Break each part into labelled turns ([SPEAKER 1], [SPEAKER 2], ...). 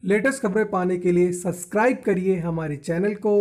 [SPEAKER 1] Latest खबरें पाने के लिए सब्सक्राइब करिए हमारे चैनल को,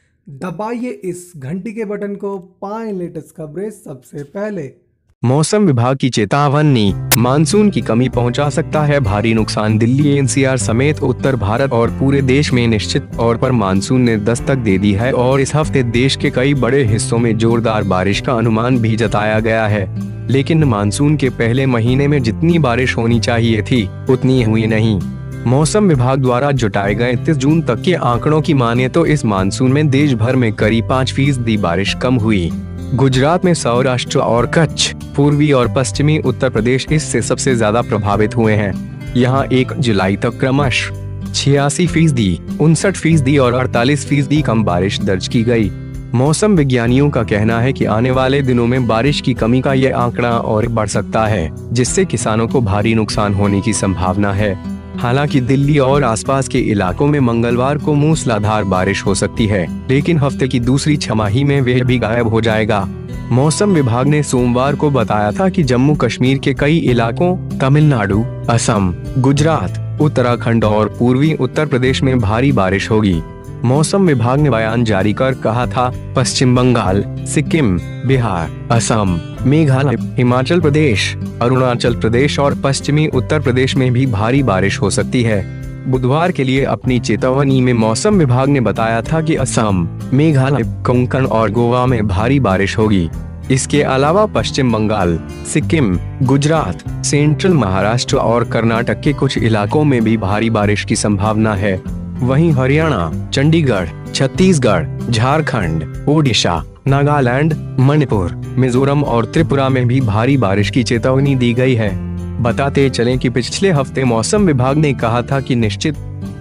[SPEAKER 1] दबाइए इस घंटी के बटन को, पाएं लेटेस्ट खबरें सबसे पहले।
[SPEAKER 2] मौसम विभाग की चेतावनी, मानसून की कमी पहुंचा सकता है भारी नुकसान। दिल्ली एनसीआर समेत उत्तर भारत और पूरे देश में निश्चित तौर पर मानसून ने दस्तक दे दी है और इस हफ्ते देश के कई बड़े हिस्सों में जोरदार बारिश का अनुमान भी जताया गया है। लेकिन मानसून के पहले महीने में जितनी बारिश होनी चाहिए थी उतनी हुई नहीं। मौसम विभाग द्वारा जुटाए गए 30 जून तक के आंकड़ों की माने तो इस मानसून में देश भर में करीब 5% बारिश कम हुई। गुजरात में सौराष्ट्र और कच्छ, पूर्वी और पश्चिमी उत्तर प्रदेश इससे सबसे ज्यादा प्रभावित हुए हैं। यहाँ 1 जुलाई तक क्रमशः 86%, 59% और 48% कम बारिश दर्ज की गई। मौसम विज्ञानियों का कहना है कि आने वाले दिनों में बारिश की कमी का यह आंकड़ा और बढ़ सकता है, जिससे किसानों को भारी नुकसान होने की संभावना है। हालांकि दिल्ली और आसपास के इलाकों में मंगलवार को मूसलाधार बारिश हो सकती है, लेकिन हफ्ते की दूसरी छमाही में वह भी गायब हो जाएगा। मौसम विभाग ने सोमवार को बताया था कि जम्मू कश्मीर के कई इलाकों, तमिलनाडु, असम, गुजरात, उत्तराखंड और पूर्वी उत्तर प्रदेश में भारी बारिश होगी। मौसम विभाग ने बयान जारी कर कहा था, पश्चिम बंगाल, सिक्किम, बिहार, असम, मेघालय, हिमाचल प्रदेश, अरुणाचल प्रदेश और पश्चिमी उत्तर प्रदेश में भी भारी बारिश हो सकती है। बुधवार के लिए अपनी चेतावनी में मौसम विभाग ने बताया था कि असम, मेघालय, कोंकण और गोवा में भारी बारिश होगी। इसके अलावा पश्चिम बंगाल, सिक्किम, गुजरात, सेंट्रल महाराष्ट्र और कर्नाटक के कुछ इलाकों में भी भारी बारिश की संभावना है। वहीं हरियाणा, चंडीगढ़, छत्तीसगढ़, झारखंड, ओडिशा, नागालैंड, मणिपुर, मिजोरम और त्रिपुरा में भी भारी बारिश की चेतावनी दी गई है। बताते चलें कि पिछले हफ्ते मौसम विभाग ने कहा था कि निश्चित